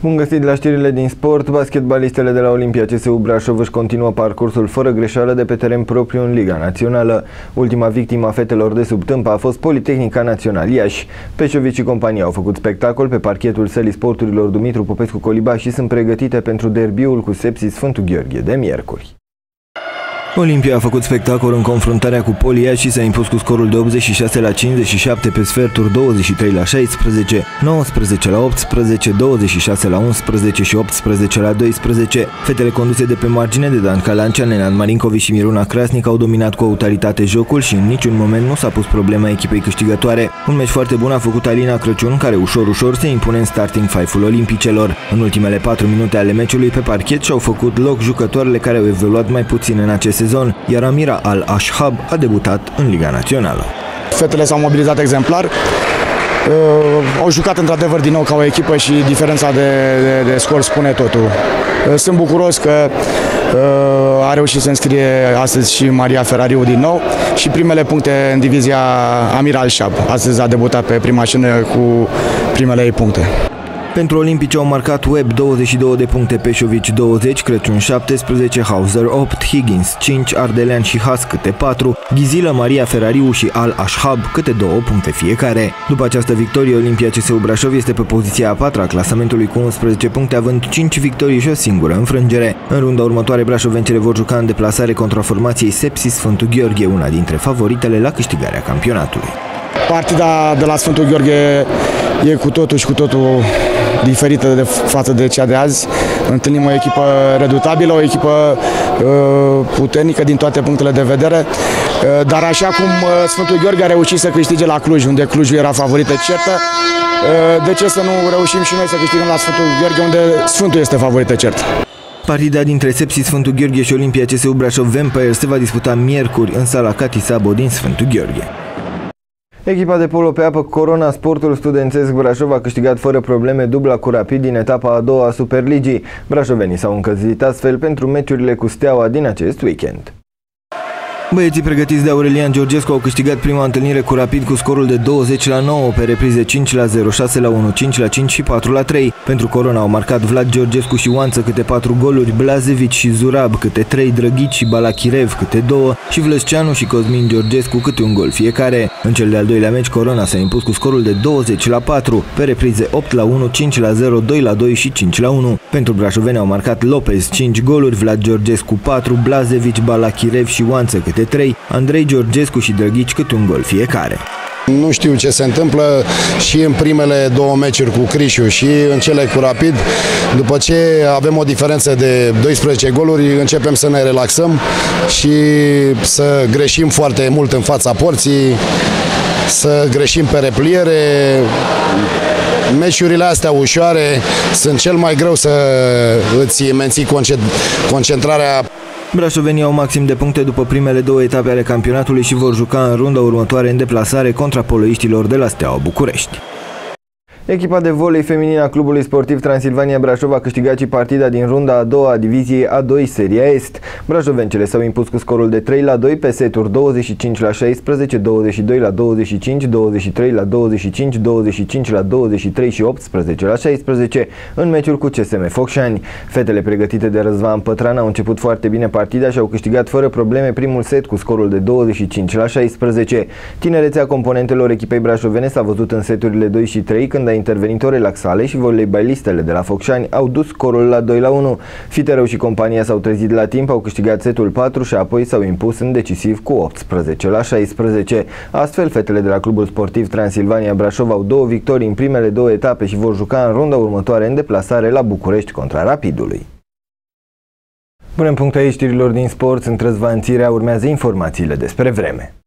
Bun găsit la știrile din sport. Basketbalistele de la Olimpia CSU Brașov își continuă parcursul fără greșeală de pe teren propriu în Liga Națională. Ultima victimă a fetelor de sub Tâmpa a fost Politehnica Național Iași. Peșovici și compania au făcut spectacol pe parchetul sălii sporturilor Dumitru Popescu Coliba și sunt pregătite pentru derbiul cu Sepsis Sfântul Gheorghe de miercuri. Olimpia a făcut spectacol în confruntarea cu Poli Iași și s-a impus cu scorul de 86-57 pe sferturi, 23-16, 19-18, 26-11 și 18-12. Fetele conduse de pe margine de Dan Calancea, Nenan Marinkovic și Miruna Krasnic au dominat cu autoritate jocul și în niciun moment nu s-a pus problema echipei câștigătoare. Un meci foarte bun a făcut Alina Crăciun, care ușor se impune în starting five-ul olimpicelor. În ultimele 4 minute ale meciului pe parchet și-au făcut loc jucătoarele care au evoluat mai puțin în acest sezon, iar Amira Al-Ashhab a debutat în Liga Națională. Fetele s-au mobilizat exemplar, au jucat într-adevăr din nou ca o echipă și diferența de scor spune totul. Sunt bucuros că a reușit să înscrie astăzi și Maria Ferrariu din nou și primele puncte în divizia Amira Al-Ashhab. Astăzi a debutat pe prima scenă cu primele ei puncte. Pentru olimpici au marcat Web 22 de puncte, Peșovici 20, Crăciun 17, Hauser 8, Higgins 5, Ardelean și Has câte 4, Ghizilă, Maria Ferrariu și Al-Ashhab câte 2 puncte fiecare. După această victorie, Olimpia CSU Brașov este pe poziția a 4-a clasamentului cu 11 puncte, având 5 victorii și o singură înfrângere. În runda următoare, brașovencele vor juca în deplasare contra formației Sepsis Sfântul Gheorghe, una dintre favoritele la câștigarea campionatului. Partida de la Sfântul Gheorghe e cu totul diferită de față de cea de azi. Întâlnim o echipă redutabilă, o echipă puternică din toate punctele de vedere, dar așa cum Sfântul Gheorghe a reușit să câștige la Cluj, unde Clujul era favorită certă, de ce să nu reușim și noi să câștigăm la Sfântul Gheorghe, unde Sfântul este favorită certă? Partida dintre Sepsis Sfântul Gheorghe și Olimpia CSU Brașov Vampires se va disputa miercuri în sala Cati Sabo din Sfântul Gheorghe. Echipa de polo pe apă Corona Sportul Studențesc Brașov a câștigat fără probleme dubla cu Rapid din etapa a doua a Superligii. Brașovenii s-au încălzit astfel pentru meciurile cu Steaua din acest weekend. Băieții pregătiți de Aurelian Georgescu au câștigat prima întâlnire cu Rapid cu scorul de 20-9 pe reprize 5-0, 6-1, 5-5 și 4-3. Pentru Corona au marcat Vlad Georgescu și Oanță câte 4 goluri, Blazevici și Zurab câte 3, Drăghici și Balachirev câte 2 și Vlăsceanu și Cosmin Georgescu câte un gol fiecare. În cel de-al doilea meci, Corona s-a impus cu scorul de 20-4 pe reprize 8-1, 5-0, 2-2 și 5-1. Pentru brașoveni au marcat Lopez 5 goluri, Vlad Georgescu 4, Blazevici, Balachirev și Oanță câte 3, Andrei Georgescu și Drăghici câte un gol fiecare. Nu știu ce se întâmplă și în primele două meciuri cu Crișu și în cele cu Rapid. După ce avem o diferență de 12 goluri, începem să ne relaxăm și să greșim foarte mult în fața porții, să greșim pe repliere. Meciurile astea ușoare sunt cel mai greu să îți menții concentrarea. Brașovenii au maxim de puncte după primele două etape ale campionatului și vor juca în runda următoare în deplasare contra poloiștilor de la Steaua București. Echipa de volei feminin a clubului sportiv Transilvania Brașov a câștigat și partida din runda a doua a diviziei A2 Seria Est. Brașovencele s-au impus cu scorul de 3-2 pe seturi 25-16, 22-25, 23-25, 25-23 și 18-16 în meciul cu CSM Focșani. Fetele pregătite de Răzvan Pătran au început foarte bine partida și au câștigat fără probleme primul set cu scorul de 25-16. Tinerețea componentelor echipei brașovene s-a văzut în seturile 2 și 3 când a intervenit o relaxare și voleibalistele de la Focșani au dus scorul la 2-1. Fiterău și compania s-au trezit la timp, au câștigat setul 4 și apoi s-au impus în decisiv cu 18-16. Astfel, fetele de la clubul sportiv Transilvania Brașov au 2 victorii în primele 2 etape și vor juca în runda următoare în deplasare la București contra Rapidului. Punem punct aici știrilor din sport, sunt Răzvan Țirea, urmează informațiile despre vreme.